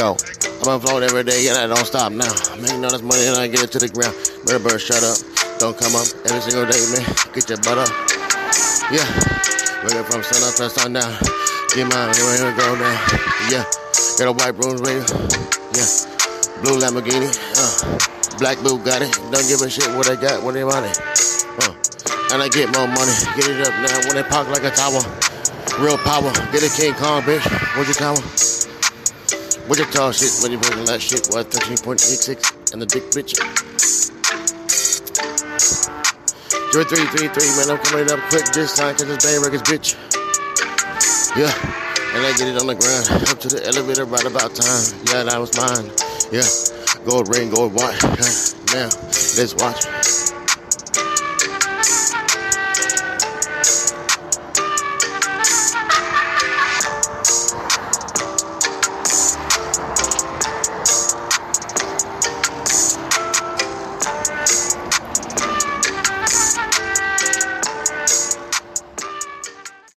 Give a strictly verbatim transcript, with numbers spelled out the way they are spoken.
Yo, I'm on float every day and I don't stop now. Making all this money and I get it to the ground. Better bird, shut up. Don't come up every single day, man. Get your butt up. Yeah. Working from sun up to sundown. Get mine, here we go now. Yeah. Got a white Rolls Royce. Yeah. Blue Lamborghini. Uh. Black Bugatti. Don't give a shit what I got, what they want it. Uh. And I get more money. Get it up now when they park like a tower. Real power. Get a King Kong, bitch. What's your tower? What's your tall shit when you bring that shit? What, thirteen point eight six and the dick bitch? Jarred three three three, man, I'm coming up quick this time cause it's Bane Records, bitch. Yeah, and I get it on the ground. Up to the elevator right about time. Yeah, that was mine. Yeah, gold ring, gold watch. Now, let's watch.